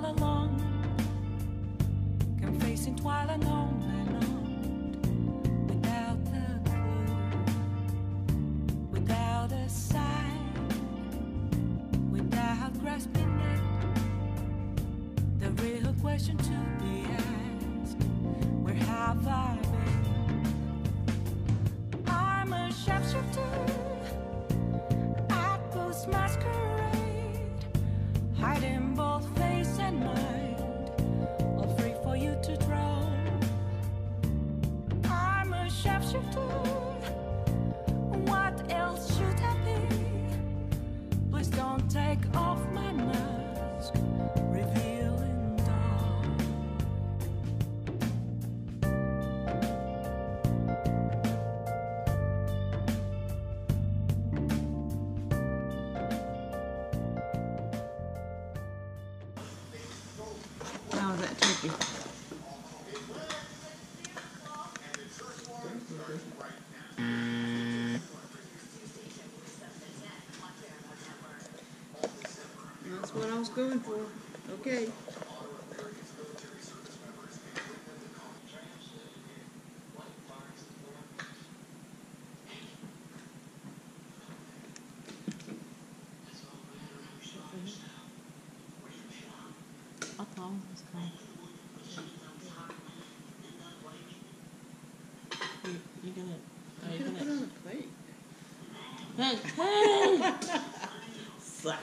along, can face it while alone and on, without a clue, without a sign, without grasping it. The real question to be asked, where have I been? I'm a sharpshooter at post masquerade, hiding both face and mind, all free for you to draw. I'm a sharpshooter, what else should I be? Please don't take off my mask, revealing dawn. How was that turkey? That's what I was going for. Okay. I thought it was kind you gonna, are you gonna Put it on a plate. Hey! Sucker.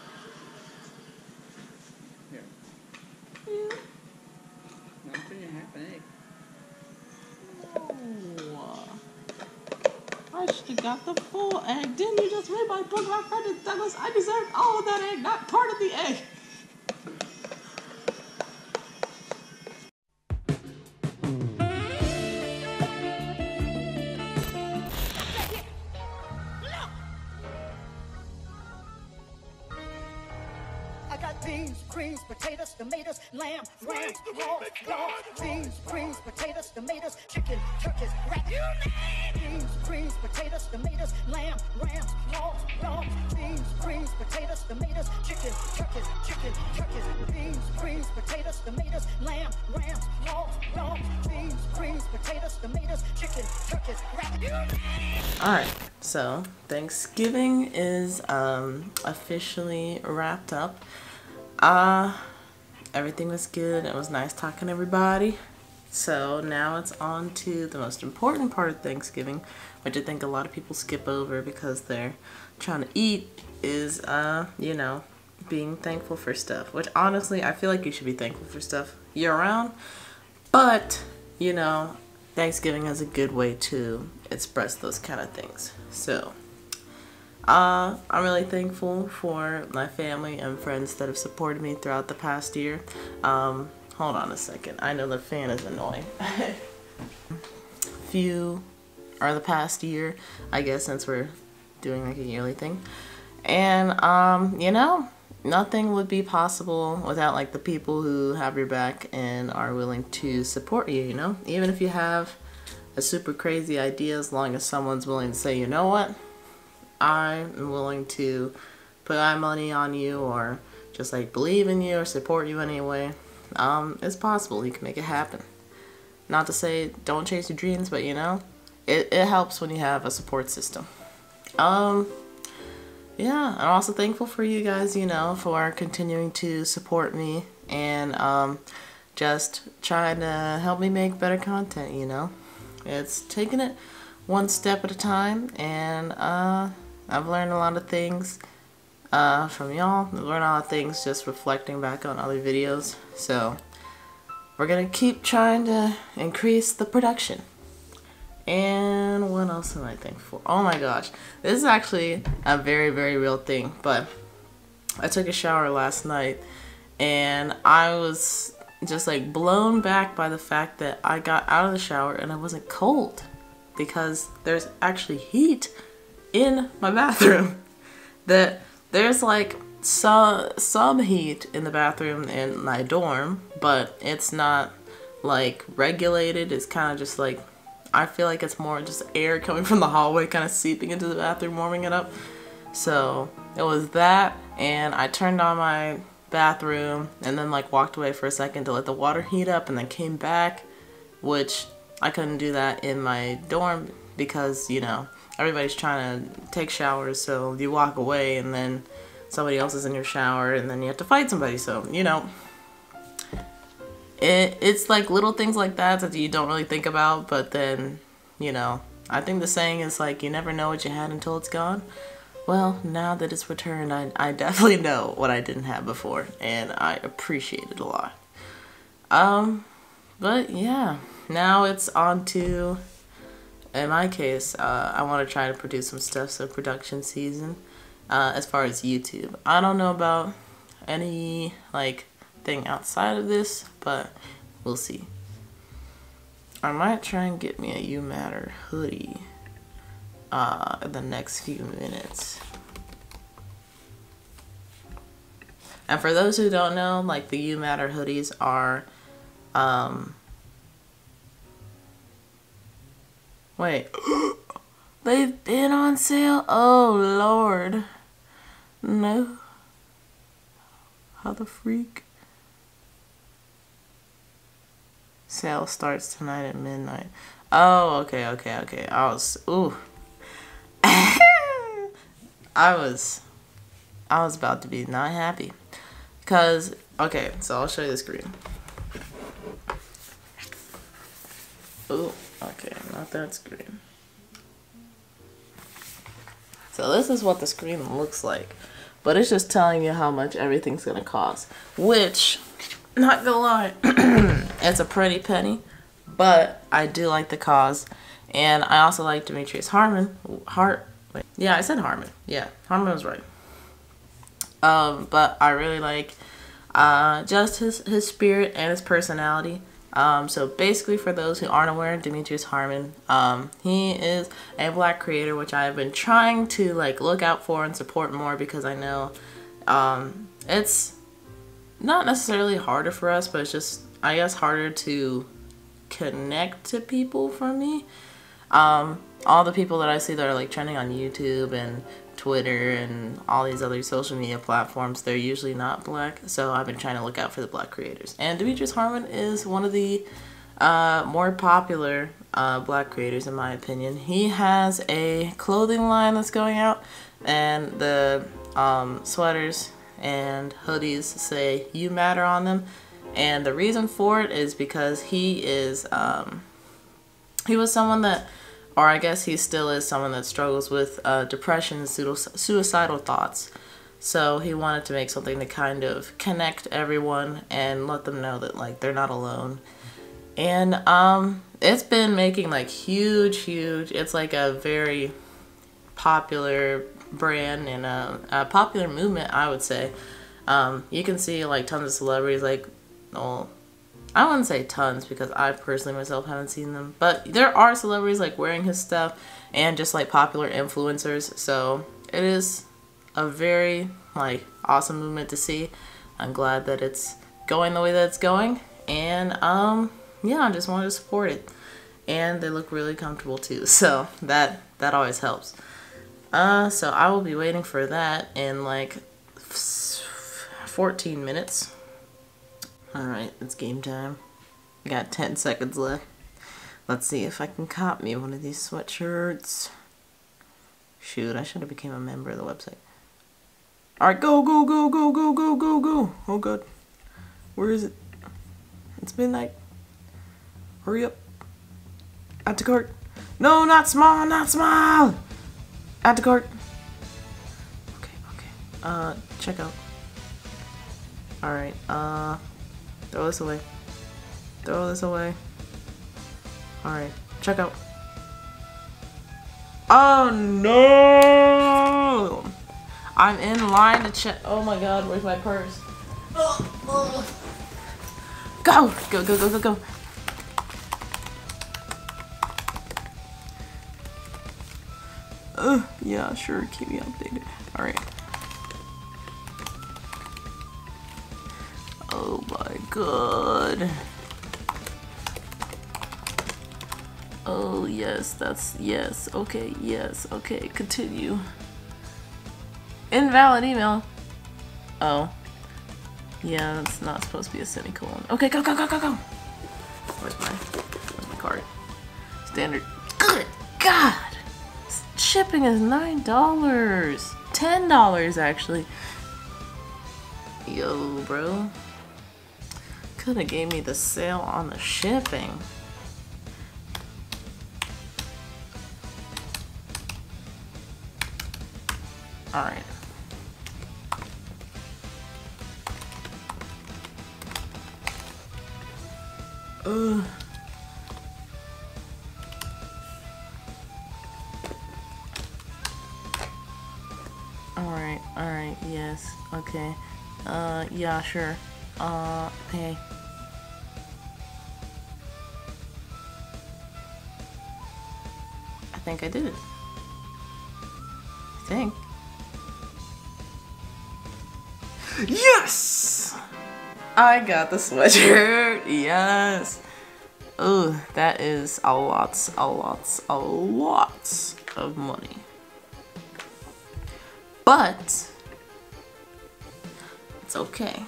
Here. Yeah. I'm putting half an egg. Oh. I should have got the full egg. Didn't you just read my book, my friend Douglas? I deserved all of that egg, not part of the egg. I got beans, greens, potatoes, tomatoes, lamb, ram, raw, dog, beans, greens, potatoes, tomatoes, chicken, turkeys, rat. You name beans, greens, potatoes, tomatoes, lamb, ram, raw, dog, beans, greens, potatoes, tomatoes, chicken, turkeys, beans, greens, potatoes, tomatoes, lamb, ram, raw, dog, beans, greens, potatoes, tomatoes, chicken, turkeys, rat. You name. Alright, so Thanksgiving is officially wrapped up. Everything was good. It was nice talking to everybody. So now it's on to the most important part of Thanksgiving, which I think a lot of people skip over because they're trying to eat, is, you know, being thankful for stuff. Which honestly, I feel like you should be thankful for stuff year round. But, you know, Thanksgiving is a good way to express those kind of things. So, I'm really thankful for my family and friends that have supported me throughout the past year. Hold on a second. I know the fan is annoying. The past year, I guess, since we're doing like a yearly thing. And, you know, nothing would be possible without like the people who have your back and are willing to support you, you know? Even if you have a super crazy idea, as long as someone's willing to say, you know what? I'm willing to put my money on you, or just like believe in you or support you anyway. It's possible. You can make it happen. Not to say don't chase your dreams, but you know, it helps when you have a support system. Yeah, I'm also thankful for you guys, you know, for continuing to support me and just trying to help me make better content, you know. It's taking it one step at a time, and I've learned a lot of things from y'all. I've learned a lot of things just reflecting back on other videos. So we're gonna keep trying to increase the production. And what else am I thankful for? Oh my gosh, this is actually a very, very real thing. But I took a shower last night and I was just like blown back by the fact that I got out of the shower and I wasn't cold, because there's actually heat in my bathroom. That there's like some heat in the bathroom in my dorm, but it's not like regulated. It's kind of just like, I feel like it's more just air coming from the hallway kind of seeping into the bathroom, warming it up. So it was that, and I turned on my bathroom and then like walked away for a second to let the water heat up and then came back, which I couldn't do that in my dorm because, you know, everybody's trying to take showers, so you walk away and then somebody else is in your shower and then you have to fight somebody. So, you know, it's like little things like that you don't really think about, but then, you know, I think the saying is like, you never know what you had until it's gone. Well, now that it's returned, I definitely know what I didn't have before, and I appreciate it a lot. But yeah, now it's on to, in my case, I want to try to produce some stuff, so production season, as far as YouTube. I don't know about any, like, thing outside of this, but we'll see. I might try and get me a You Matter hoodie in the next few minutes. And for those who don't know, like, the You Matter hoodies are wait, they've been on sale? Oh Lord, no, how the freak? Sale starts tonight at midnight. Oh, okay. I was, ooh. I was about to be not happy. Cause, okay, so I'll show you the screen. Ooh, okay, not that screen. So this is what the screen looks like. But it's just telling you how much everything's gonna cost. Which, not gonna lie, it's a pretty penny, but I do like the cause, and I also like Demetrius Harmon. Yeah, I said Harmon. Yeah, Harmon was right. But I really like just his spirit and his personality. So basically, for those who aren't aware, Demetrius Harmon, he is a Black creator, which I have been trying to like look out for and support more, because I know it's not necessarily harder for us, but it's just, I guess, harder to connect to people for me. All the people that I see that are like trending on YouTube and Twitter and all these other social media platforms, they're usually not Black, so I've been trying to look out for the Black creators. And Demetrius Harmon is one of the more popular Black creators, in my opinion. He has a clothing line that's going out, and the sweaters and hoodies say You Matter on them, and the reason for it is because he is he was someone that, or I guess he still is someone that struggles with depression and suicidal thoughts. So he wanted to make something to kind of connect everyone and let them know that like they're not alone. And it's been making like huge, it's like a very popular brand and a popular movement, I would say. You can see like tons of celebrities, like, well, I wouldn't say tons because I personally myself haven't seen them, but there are celebrities like wearing his stuff and just like popular influencers. So it is a very like awesome movement to see. I'm glad that it's going the way that it's going, and yeah, I just wanted to support it. And they look really comfortable too, so that always helps. So I will be waiting for that in like 14 minutes. Alright, it's game time. Got 10 seconds left. Let's see if I can cop me one of these sweatshirts. Shoot, I should have became a member of the website. Alright, go. Oh god. Where is it? It's midnight. Hurry up. Add to cart. No, not small. Add to cart. Okay. Check out. Alright, throw this away. Alright, check out. Oh no! I'm in line to check. Oh my god, where's my purse? Go! Yeah, sure, keep me updated. Alright. Oh my god. Oh yes, yes, okay, continue. Invalid email. Oh. Yeah, that's not supposed to be a semicolon. Okay, go, go, go, go, go. Where's my card? Standard. Good God! Shipping is $9. $10 actually. Yo, bro. Coulda gave me the sale on the shipping. Alright. Alright, yes, okay. Yeah, sure. Hey. I think I did it. I think. Yes! I got the sweatshirt. Yes. Ooh, that is a lot of money. But it's okay.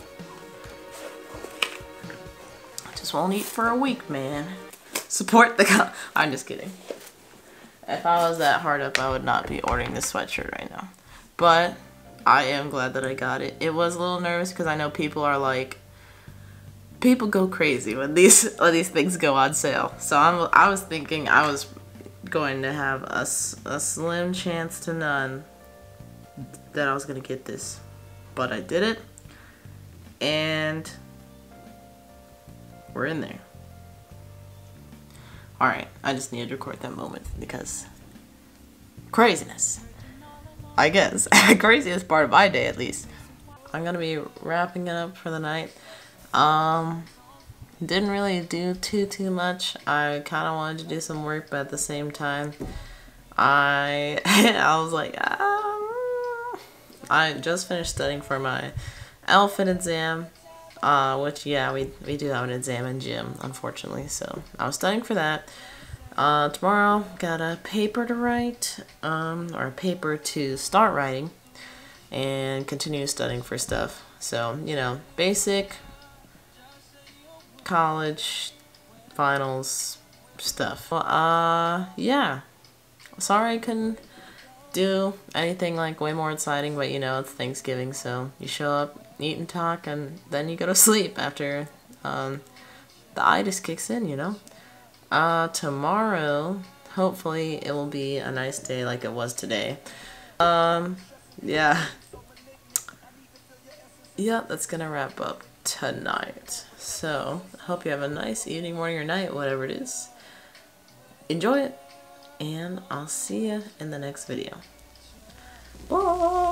I just won't eat for a week, man. Support the I'm just kidding. If I was that hard up, I would not be ordering this sweatshirt right now. But I am glad that I got it. It was a little nervous because I know people are like, people go crazy when these things go on sale. So I was thinking I was going to have a slim chance to none that I was gonna get this, but I did it, and we're in there. Alright, I just needed to record that moment because craziness, I guess. Craziest part of my day, at least. I'm gonna be wrapping it up for the night. Didn't really do too much. I kind of wanted to do some work, but at the same time I was like, I just finished studying for my outfit exam, which, yeah, we do have an exam in gym, unfortunately, so I was studying for that. Tomorrow, got a paper to write, or a paper to start writing, and continue studying for stuff. So, you know, basic, college, finals, stuff. Yeah. Sorry I couldn't do anything like way more exciting, but you know, it's Thanksgiving, so you show up, eat and talk, and then you go to sleep after the itis kicks in, you know. Tomorrow, hopefully it will be a nice day like it was today. Yeah. Yeah, that's gonna wrap up tonight. So, I hope you have a nice evening, morning, or night, whatever it is. Enjoy it, and I'll see you in the next video. Bye!